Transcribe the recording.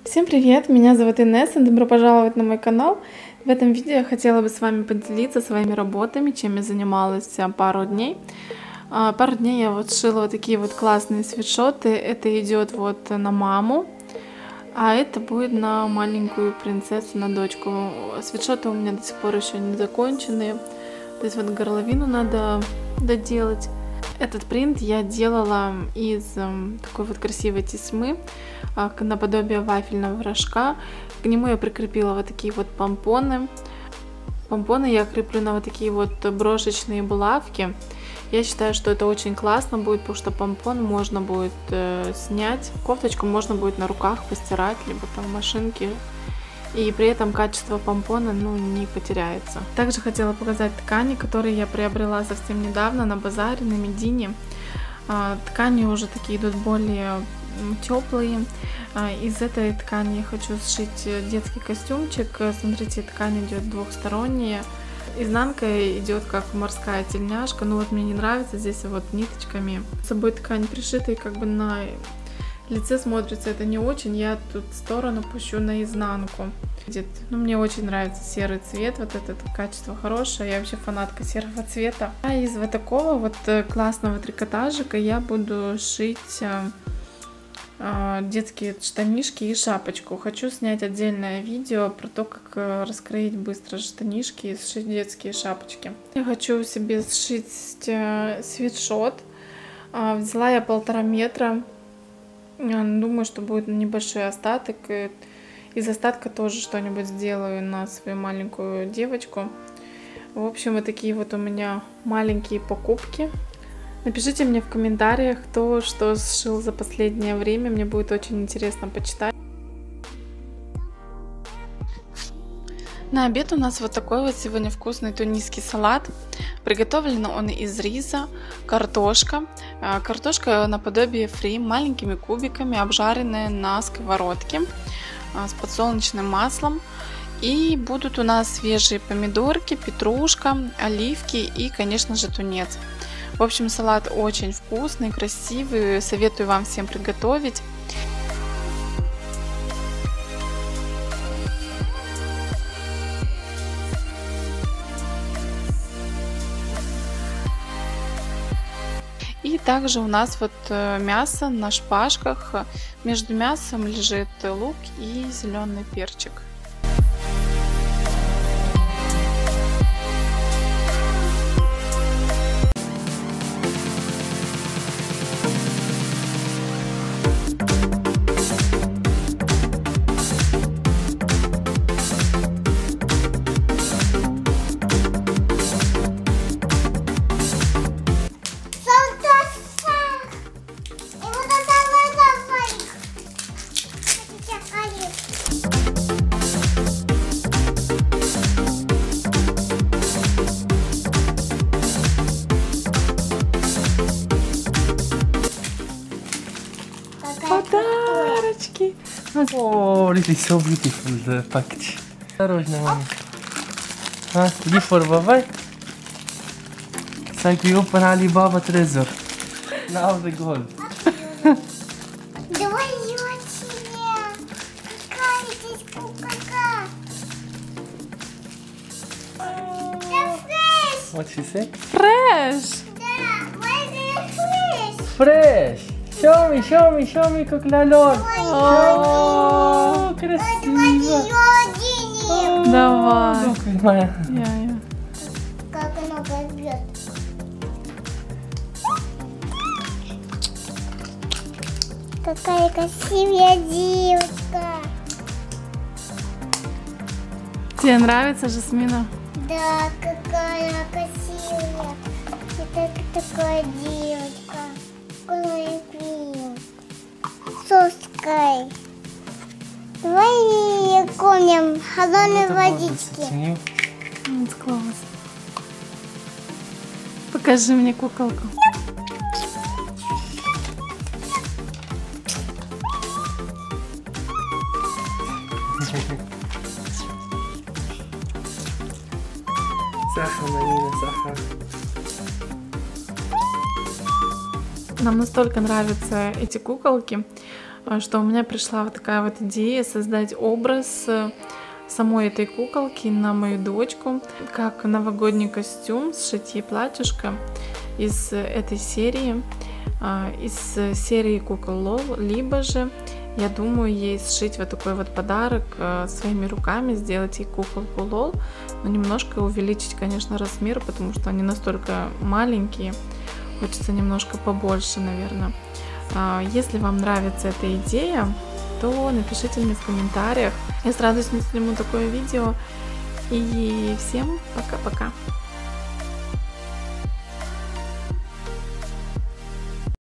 Всем привет, меня зовут Инесса, добро пожаловать на мой канал. В этом видео я хотела бы с вами поделиться своими работами, чем я занималась пару дней. Пару дней я вот сшила вот такие вот классные свитшоты. Это идет вот на маму, а это будет на маленькую принцессу, на дочку. Свитшоты у меня до сих пор еще не законченные, то есть вот горловину надо доделать. Этот принт я делала из такой вот красивой тесьмы, наподобие вафельного рожка. К нему я прикрепила вот такие вот помпоны. Помпоны я креплю на вот такие вот брошечные булавки. Я считаю, что это очень классно будет, потому что помпон можно будет снять. Кофточку можно будет на руках постирать, либо там в машинке. И при этом качество помпона не потеряется. Также хотела показать ткани, которые я приобрела совсем недавно на базаре, на Медине. Ткани уже такие идут более теплые. Из этой ткани я хочу сшить детский костюмчик. Смотрите, ткань идет двухсторонняя. Изнанка идет как морская тельняшка. Но вот мне не нравится здесь вот ниточками. С собой ткань пришита, и как бы на лице смотрится это не очень. Я тут сторону пущу наизнанку. Мне очень нравится серый цвет, вот это качество хорошее. Я вообще фанатка серого цвета. А из вот такого вот классного трикотажика я буду шить детские штанишки и шапочку. Хочу снять отдельное видео про то, как раскроить быстро штанишки и сшить детские шапочки. Я хочу себе сшить свитшот. Взяла я 1,5 метра. Думаю, что будет небольшой остаток. Из остатка тоже что-нибудь сделаю на свою маленькую девочку. В общем, вот такие вот у меня маленькие покупки. Напишите мне в комментариях, кто что сшил за последнее время. Мне будет очень интересно почитать. На обед у нас вот такой вот сегодня вкусный тунисский салат. Приготовлен он из риса, картошка. Картошка наподобие фри, маленькими кубиками, обжаренная на сковородке с подсолнечным маслом. И будут у нас свежие помидорки, петрушка, оливки и, конечно же, тунец. В общем, салат очень вкусный, красивый. Советую вам всем приготовить. И также у нас вот мясо на шпажках. Между мясом лежит лук и зеленый перчик. Подарочки! Oh, this is so beautiful, the package. Осторожно, мама. Give for Baba. It's like we open Alibaba treasure. Now the gold. Давай я тебе. Какая здесь куколка? What she say? Fresh! Да, why is Fresh! Show me, куклолон! О, красиво! Давай! Моя. Как оно пойдет? Какая красивая девочка! Тебе нравится, Жасмина? Да, какая красивая! Это такая девочка. Какая пьет. Соской. Давай кормим холодной водички. Класс. Покажи мне куколку. Саха, Марина, Саха. Нам настолько нравятся эти куколки. что у меня пришла вот такая вот идея создать образ самой этой куколки на мою дочку, как новогодний костюм, сшить ей платьишко из этой серии, из серии кукол Лол, либо же я думаю ей сшить вот такой вот подарок своими руками, сделать ей куколку Лол, но немножко увеличить, конечно, размер, потому что они настолько маленькие, хочется немножко побольше, наверное. Если вам нравится эта идея, то напишите мне в комментариях. Я с радостью сниму такое видео. И всем пока-пока.